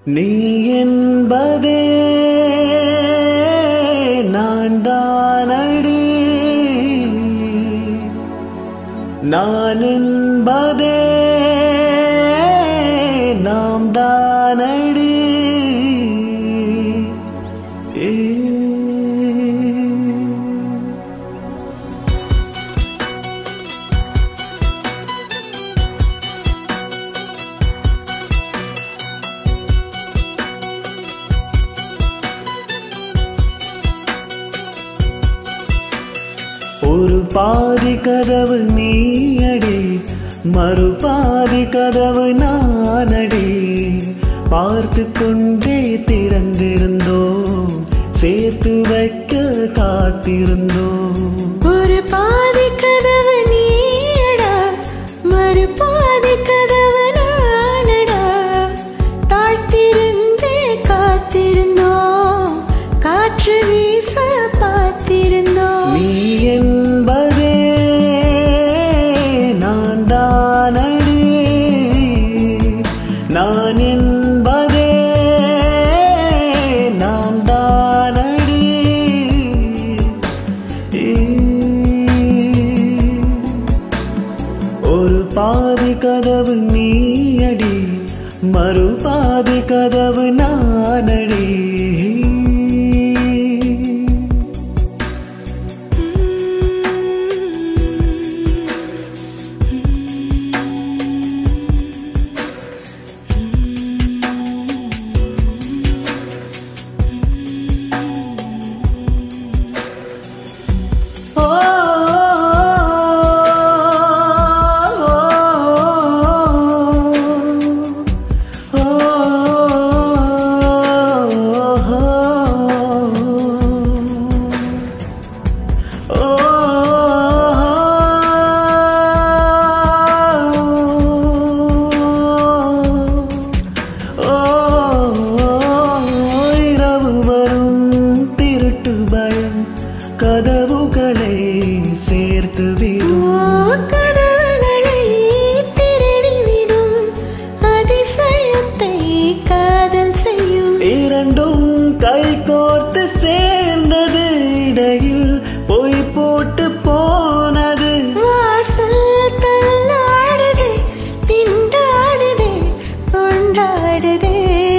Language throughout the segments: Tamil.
நீ என்பதே நான் தானடி, நான் என்பதே நாம் தானடி. ஒரு பாதி கதவு நீயடி, மறுபாதி கதவு நானடி. பார்த்து கொண்டே திறந்திருந்தோம், சேர்த்து வைக்க காத்திருந்தோம். ஒரு பாதி கதவு நீயடா, மறுபாதி கதவு நானடா. தாழ்த்திருந்தே காத்திருந்தோம், காற்று வீச பார்த்திருந்தோம். நீ என்பதே நான் தானடி, நான் என்பதே நாம் தானடி. ஒரு பாதி கதவு நீயடி, மறுபாதி கதவு நானடி. கதவுகளை சேர்த்து விடும், கதவுகளை திருடிவிடும், அதிசயத்தை காதல் செய்யும். இரண்டும் கை கோர்த்து சேர்ந்தது, இடையில் பொய் போட்டு போனது. வாசல் தள்ளாடுதே, திண்டாடுதே, கொண்டாடுதே.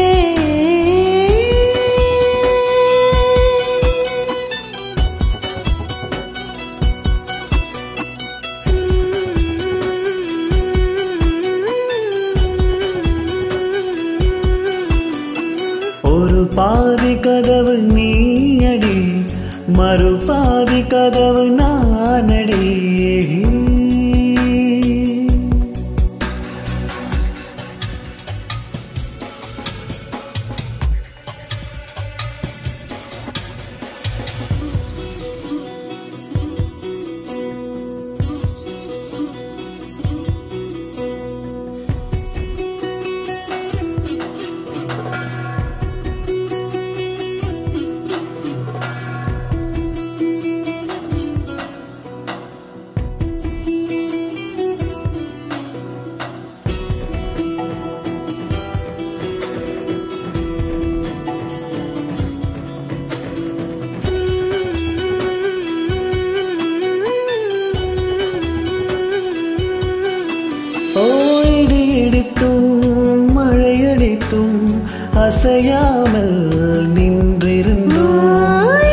ஒரு பாதி கதவு நீயடி, மறுபாதி கதவு நானடி. ஓடி இடித்தும் மழையடித்தும் அசையாமல் நின்றிருந்தோம்.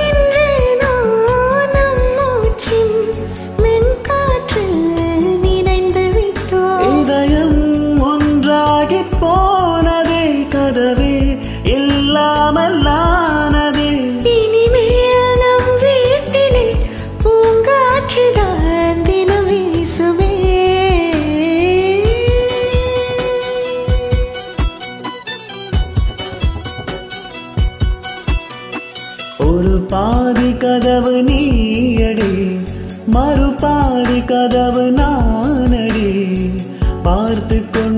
இதயம் ஒன்றாகி போனதே, கதவே இல்லாமல் ஆனதே. இனிமேல் நம் வீட்டிலே பூங்காற்றுதான் தினம் வீசுவே. ஒரு பாதி கதவு நீயடி, மறுபாதி கதவு நானடி. பார்த்து கொண்டு